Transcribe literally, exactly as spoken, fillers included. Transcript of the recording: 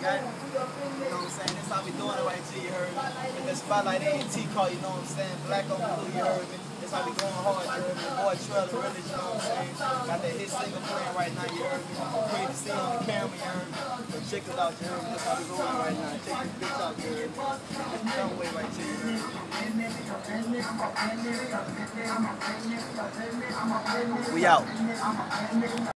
got it. You know what I'm saying? That's how we doing it right here, you heard me? With the spotlight A and T car, you know what I'm saying? Black on blue, you heard me? That's how we going hard, you heard me? The boy Trailer, really, you know what I'm saying? Got that hit single playing right now, you heard me? Great to see on the camera, you heard me? So check us out, you heard me? That's how we going right now. Check this bitch out, you heard me? Don't wait right here, you heard me? We out.